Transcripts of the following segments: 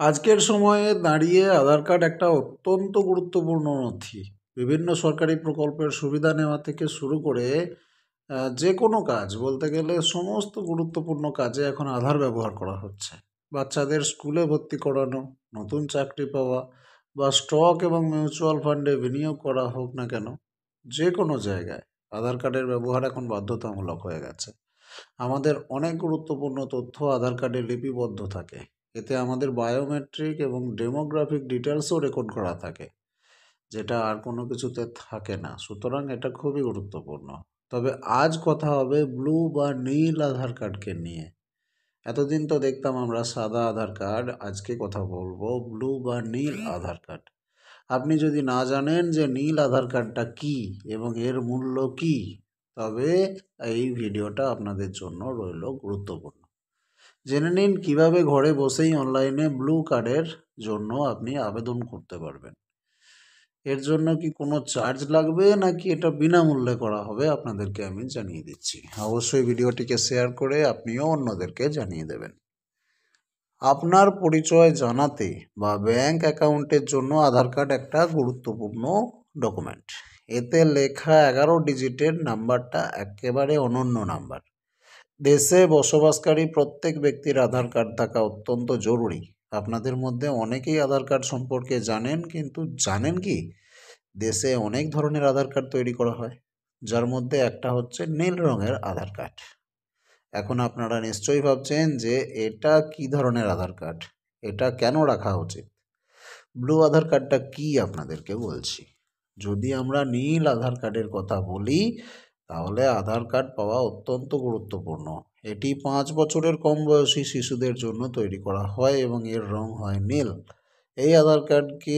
আজকের সময়ে দাঁড়িয়ে আধার কার্ড একটা অত্যন্ত গুরুত্বপূর্ণ নথি। বিভিন্ন সরকারি প্রকল্পের সুবিধা নেওয়া থেকে শুরু করে যে কোনো কাজ বলতে গেলে সমস্ত গুরুত্বপূর্ণ কাজে এখন আধার ব্যবহার করা হচ্ছে। বাচ্চাদের স্কুলে ভর্তি করানো, নতুন চাকরি পাওয়া বা স্টক এবং মিউচুয়াল ফান্ডে বিনিয়োগ করা হোক না কেন, যে কোনো জায়গায় আধার কার্ডের ব্যবহার এখন বাধ্যতামূলক হয়ে গেছে। আমাদের অনেক গুরুত্বপূর্ণ তথ্য আধার কার্ডে লিপিবদ্ধ থাকে। এতে আমাদের বায়োমেট্রিক এবং ডেমোগ্রাফিক ডিটেলসও রেকর্ড করা থাকে, যেটা আর কোনো কিছুতে থাকে না। সুতরাং এটা খুবই গুরুত্বপূর্ণ। তবে আজ কথা হবে ব্লু বা নীল আধার কার্ডকে নিয়ে। এতদিন তো দেখতাম আমরা সাদা আধার কার্ড, আজকে কথা বলবো ব্লু বা নীল আধার কার্ড। আপনি যদি না জানেন যে নীল আধার কার্ডটা কি এবং এর মূল্য কি, তবে এই ভিডিওটা আপনাদের জন্য রইল গুরুত্বপূর্ণ। জেনে নিন কিভাবে ঘরে বসেই অনলাইনে ব্লু কার্ডের জন্য আপনি আবেদন করতে পারবেন। এর জন্য কি কোনো চার্জ লাগবে নাকি এটা বিনামূল্যে করা হবে, আপনাদেরকে আমি জানিয়ে দিচ্ছি। অবশ্যই ভিডিওটিকে শেয়ার করে আপনিও অন্যদেরকে জানিয়ে দেবেন। আপনার পরিচয় জানাতে বা ব্যাংক অ্যাকাউন্টের জন্য আধার কার্ড একটা গুরুত্বপূর্ণ ডকুমেন্ট। এতে লেখা 11 ডিজিটের নাম্বারটা একেবারে অনন্য নাম্বার। দেশে বসবাসকারী প্রত্যেক ব্যক্তির আধার কার্ড থাকা অত্যন্ত জরুরি। আপনাদের মধ্যে অনেকেই আধার কার্ড সম্পর্কে জানেন, কিন্তু জানেন কি দেশে অনেক ধরনের আধার কার্ড তৈরি করা হয়, যার মধ্যে একটা হচ্ছে নীল রঙের আধার কার্ড। এখন আপনারা নিশ্চয়ই ভাবছেন যে এটা কি ধরনের আধার কার্ড, এটা কেন রাখা উচিত। ব্লু আধার কার্ডটা কি আপনাদেরকে বলছি। যদি আমরা নীল আধার কার্ডের কথা বলি, তাহলে আধার কার্ড পাওয়া অত্যন্ত গুরুত্বপূর্ণ। এটি 5 বছরের কম বয়সী শিশুদের জন্য তৈরি করা হয় এবং এর রং হয় নীল। এই আধার কার্ডকে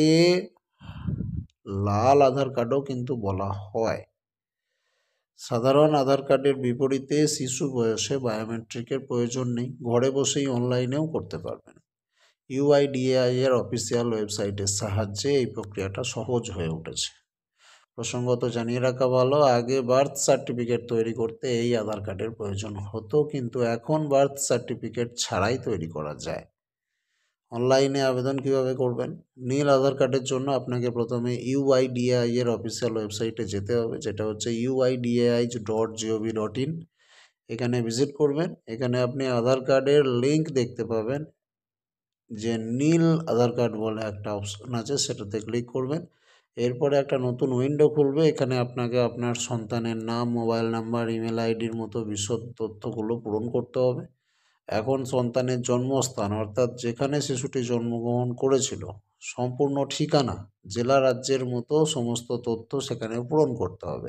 লাল আধার কার্ডও কিন্তু বলা হয়। সাধারণ আধার কার্ডের বিপরীতে শিশু বয়সে বায়োমেট্রিকের প্রয়োজন নেই, ঘরে বসেই অনলাইনেও করতে পারবেন। ইউআইডিএআই এর অফিসিয়াল ওয়েবসাইটের সাহায্যে এই প্রক্রিয়াটা সহজ হয়ে উঠেছে। প্রসঙ্গত জানিয়ে রাখা ভালো, আগে বার্থ সার্টিফিকেট তৈরি করতে এই আধার কার্ডের প্রয়োজন হতো, কিন্তু এখন বার্থ সার্টিফিকেট ছাড়াই তৈরি করা যায়। অনলাইনে আবেদন কিভাবে করবেন? নীল আধার কার্ডের জন্য আপনাকে প্রথমে ইউআইডিএআই এর অফিসিয়াল ওয়েবসাইটে যেতে হবে, যেটা হচ্ছে uidai.gov.in। এখানে ভিজিট করবেন। এখানে আপনি আধার কার্ডের লিঙ্ক দেখতে পাবেন, যে নীল আধার কার্ড বলে একটা অপশন আছে, সেটাতে ক্লিক করবেন। এরপরে একটা নতুন উইন্ডো খুলবে। এখানে আপনাকে আপনার সন্তানের নাম, মোবাইল নাম্বার, ইমেল আইডির মতো বিশদ তথ্যগুলো পূরণ করতে হবে। এখন সন্তানের জন্মস্থান, অর্থাৎ যেখানে শিশুটি জন্মগ্রহণ করেছিল, সম্পূর্ণ ঠিকানা, জেলা, রাজ্যের মতো সমস্ত তথ্য সেখানে পূরণ করতে হবে।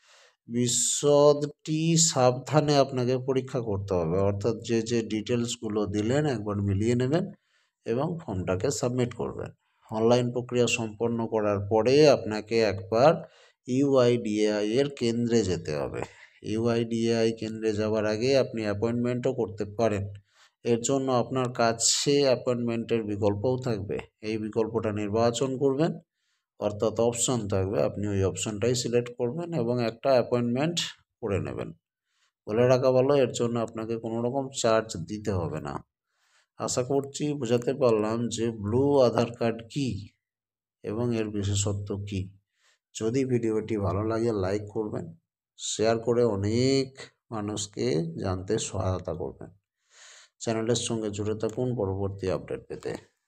বিশদটি সাবধানে আপনাকে পরীক্ষা করতে হবে, অর্থাৎ যে ডিটেলসগুলো দিলেন একবার মিলিয়ে নেবেন এবং ফর্মটাকে সাবমিট করবেন। অনলাইন প্রক্রিয়া সম্পন্ন করার পরে আপনাকে একবার ইউআইডিএআই এর কেন্দ্রে যেতে হবে। ইউআইডিএআই কেন্দ্রে যাওয়ার আগে আপনি অ্যাপয়েন্টমেন্টও করতে পারেন। এর জন্য আপনার কাছে অ্যাপয়েন্টমেন্টের বিকল্পও থাকবে। এই বিকল্পটা নির্বাচন করবেন, অর্থাৎ অপশন থাকবে, আপনি ওই অপশনটাই সিলেক্ট করবেন এবং একটা অ্যাপয়েন্টমেন্ট করে নেবেন। বলে রাখা ভালো, এর জন্য আপনাকে কোনো রকম চার্জ দিতে হবে না। আশা করছি বোঝাতে পারলাম যে ব্লু আধার কার্ড কি এবং এর বিশেষত্ব কি। যদি ভিডিওটি ভালো লাগে লাইক করবেন, শেয়ার করে অনেক মানুষকে জানতে সহায়তা করবেন। চ্যানেলের সঙ্গে জুড়ে থাকুন পরবর্তী আপডেট পেতে।